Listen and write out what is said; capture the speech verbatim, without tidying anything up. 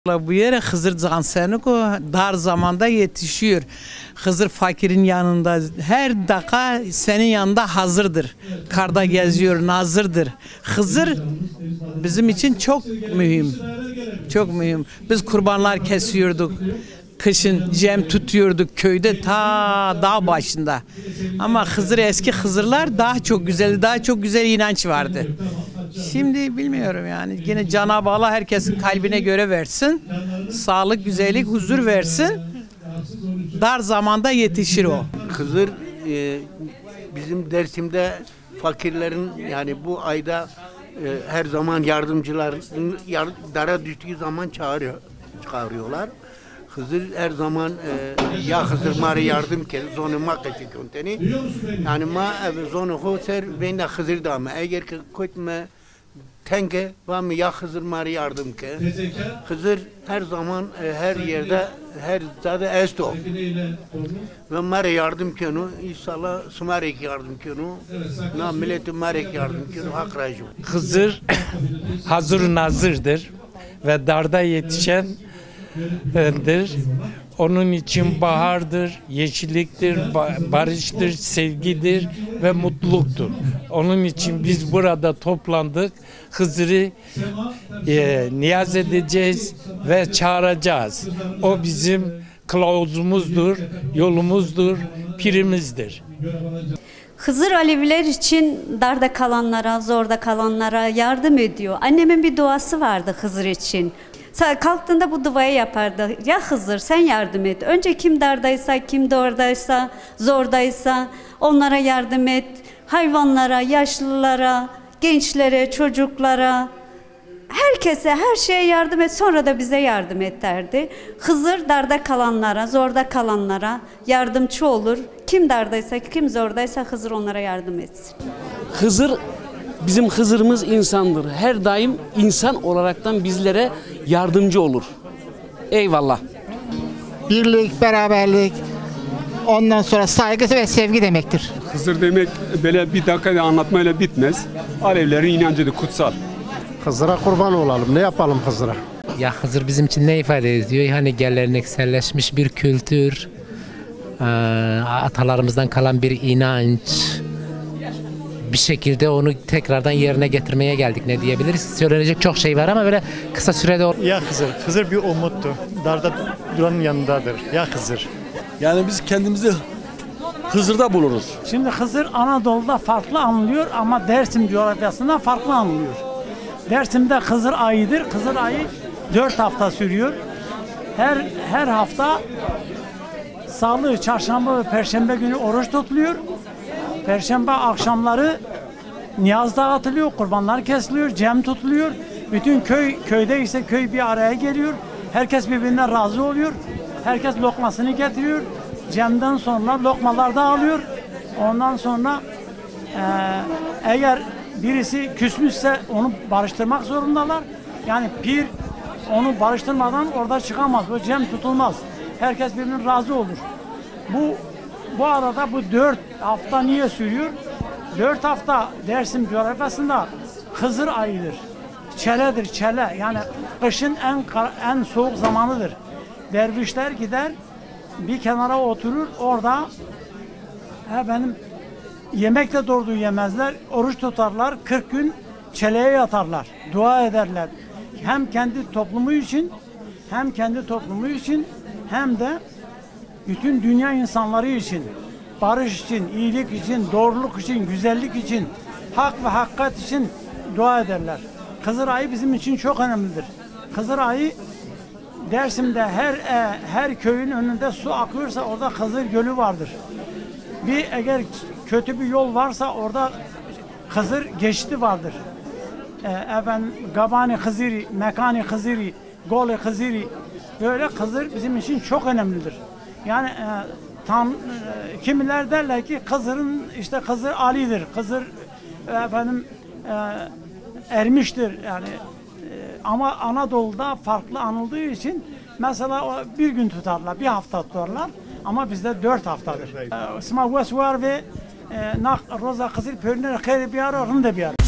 Bu yere Hızır Canseniko dar zamanda yetişiyor. Hızır fakirin yanında her dakika senin yanında hazırdır. Karda geziyor, nazırdır. Hızır bizim için çok mühim. Çok mühim. Biz kurbanlar kesiyorduk. Kışın cem tutuyorduk köyde ta dağ başında. Ama Hızır eski Hızırlar daha çok güzeldi. Daha çok güzel inanç vardı. Şimdi bilmiyorum yani. Yine Cenab-ı Allah herkesin kalbine göre versin. Sağlık, güzellik, huzur versin. Dar zamanda yetişir o. Hızır e, bizim Dersim'de fakirlerin yani bu ayda e, her zaman yardımcıların yar, dara düştüğü zaman çağırıyor, çağırıyorlar. Hızır her zaman e, ya Hızır mari yardım ke zonu ma kaçı konteni yani ma zonu hoser bende Hızır da mı eğer ki kutme tenge var mı ya Hızır mari yardım ke Hızır her zaman e, her yerde her zade esto ve mari yardım kenu inşallah sumarek yardım kenu na milletin marek yardım kenu hak racı. Hızır hazır nazırdır ve darda yetişen dir. Onun için bahardır, yeşilliktir, barıştır, sevgidir ve mutluluktur. Onun için biz burada toplandık. Hızır'ı e, niyaz edeceğiz ve çağıracağız. O bizim kılavuzumuzdur, yolumuzdur, pirimizdir. Hızır Aleviler için darda kalanlara, zorda kalanlara yardım ediyor. Annemin bir duası vardı Hızır için. Kalktığında bu duayı yapardı. Ya Hızır sen yardım et. Önce kim dardaysa, kim doğradaysa, zordaysa onlara yardım et. Hayvanlara, yaşlılara, gençlere, çocuklara, herkese, her şeye yardım et. Sonra da bize yardım et derdi. Hızır darda kalanlara, zorda kalanlara yardımcı olur. Kim dardaysa, kim zordaysa Hızır onlara yardım etsin. Hızır bizim Hızır'ımız insandır. Her daim insan olaraktan bizlere yardımcı olur. Eyvallah. Birlik, beraberlik, ondan sonra saygı ve sevgi demektir. Hızır demek böyle bir dakikada anlatmayla bitmez. Alevlerin inancıdır, kutsal. Hızır'a kurban olalım. Ne yapalım Hızır'a? Ya Hızır bizim için ne ifade ediyor? Hani gelenekselleşmiş bir kültür, atalarımızdan kalan bir inanç. Bir şekilde onu tekrardan yerine getirmeye geldik, ne diyebiliriz? Söylenecek çok şey var ama böyle kısa sürede... Ya Hızır, Hızır bir umuttur. Darda duranın yanındadır. Ya Hızır. Yani biz kendimizi Hızır'da buluruz. Şimdi Hızır Anadolu'da farklı anılıyor ama Dersim coğrafyasında farklı anılıyor. Dersim'de Hızır ayıdır. Hızır ayı dört hafta sürüyor. Her her hafta Salı, Çarşamba ve Perşembe günü oruç tutuluyor. Perşembe akşamları niyaz dağıtılıyor, kurbanlar kesiliyor, cem tutuluyor. Bütün köy, köyde ise köy bir araya geliyor. Herkes birbirinden razı oluyor. Herkes lokmasını getiriyor. Cemden sonra lokmalar dağılıyor. Ondan sonra e, eğer birisi küsmüşse onu barıştırmak zorundalar. Yani pir onu barıştırmadan orada çıkamaz. O cem tutulmaz. Herkes birbirinden razı olur. Bu Bu arada bu dört hafta niye sürüyor? Dört hafta Dersim coğrafyasında Hızır ayıdır. Çeledir, çele. Yani kışın en en soğuk zamanıdır. Dervişler gider, bir kenara oturur, orada efendim yemekle doğru yemezler, oruç tutarlar, kırk gün çeleye yatarlar, dua ederler. Hem kendi toplumu için, hem kendi toplumu için, hem de bütün dünya insanları için, barış için, iyilik için, doğruluk için, güzellik için, hak ve hakikat için dua ederler. Hızır ayı bizim için çok önemlidir. Hızır ayı Dersim'de her e, her köyün önünde su akıyorsa orada Hızır Gölü vardır. Bir eğer kötü bir yol varsa orada Hızır geçidi vardır. E, efendim Gabani Hıziri, Mekani Hıziri, Gole Hıziri, böyle Hızır bizim için çok önemlidir. Yani e, tam e, kimiler derler ki Hızır'ın işte Hızır Ali'dir, Hızır e, efendim e, ermiştir yani e, ama Anadolu'da farklı anıldığı için mesela o bir gün tutarlar, bir hafta tutarlar ama bizde dört haftadır. Sma vesvar ve nak roza Hızır pörner khayr bir ara rında bir ara.